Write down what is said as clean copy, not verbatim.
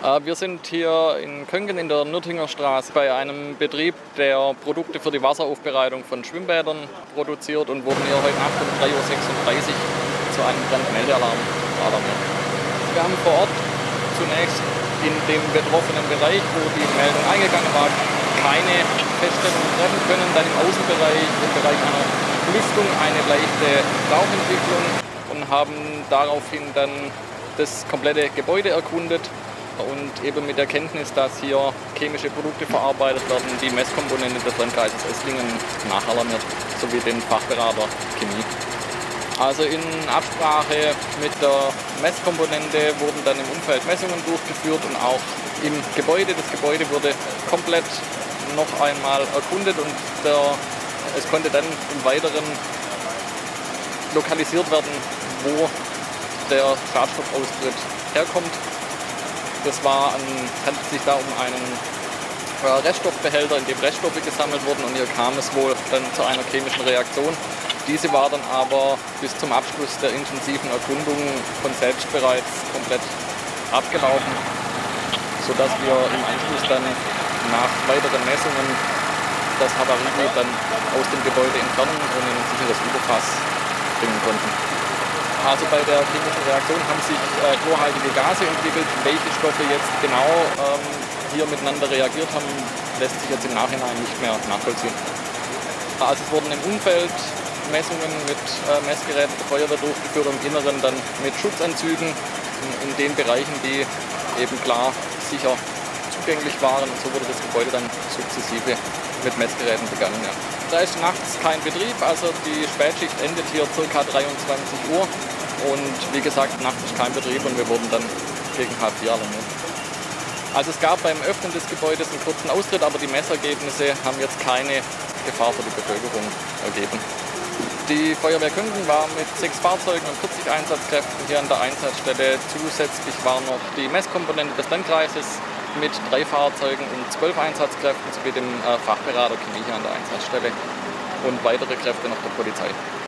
Wir sind hier in Köngen in der Nürtinger Straße bei einem Betrieb, der Produkte für die Wasseraufbereitung von Schwimmbädern produziert und wurden hier heute Nacht um 3:36 Uhr zu einem Brandmeldealarm alarmiert. Wir haben vor Ort zunächst in dem betroffenen Bereich, wo die Meldung eingegangen war, keine Feststellungen treffen können. Dann im Außenbereich, im Bereich einer Lüftung, eine leichte Rauchentwicklung und haben daraufhin dann das komplette Gebäude erkundet und eben mit der Kenntnis, dass hier chemische Produkte verarbeitet werden, die Messkomponente des Landkreises Esslingen nachalarmiert, sowie den Fachberater Chemie. Also in Absprache mit der Messkomponente wurden dann im Umfeld Messungen durchgeführt und auch im Gebäude. Das Gebäude wurde komplett noch einmal erkundet und es konnte dann im Weiteren lokalisiert werden, wo der Schadstoffaustritt herkommt. Das handelt sich da um einen Reststoffbehälter, in dem Reststoffe gesammelt wurden, und hier kam es wohl dann zu einer chemischen Reaktion. Diese war dann aber bis zum Abschluss der intensiven Erkundung von selbst bereits komplett abgelaufen, sodass wir im Anschluss dann nach weiteren Messungen das Havarie dann aus dem Gebäude entfernen und in ein sicheres Überfass bringen konnten. Also bei der chemischen Reaktion haben sich chlorhaltige Gase entwickelt. Welche Stoffe jetzt genau hier miteinander reagiert haben, lässt sich jetzt im Nachhinein nicht mehr nachvollziehen. Also es wurden im Umfeld Messungen mit Messgeräten der Feuerwehr durchgeführt, im Inneren dann mit Schutzanzügen in den Bereichen, die eben klar sicher zugänglich waren, und so wurde das Gebäude dann sukzessive mit Messgeräten begangen. Ja. Da ist nachts kein Betrieb, also die Spätschicht endet hier ca. 23 Uhr und wie gesagt, nachts ist kein Betrieb und wir wurden dann gegen 3:30 alarmiert. Also es gab beim Öffnen des Gebäudes einen kurzen Austritt, aber die Messergebnisse haben jetzt keine Gefahr für die Bevölkerung ergeben. Die Feuerwehr Köngen war mit 6 Fahrzeugen und 40 Einsatzkräften hier an der Einsatzstelle. Zusätzlich war noch die Messkomponente des Landkreises mit 3 Fahrzeugen und 12 Einsatzkräften sowie dem Fachberater Chemie hier an der Einsatzstelle und weitere Kräfte noch der Polizei.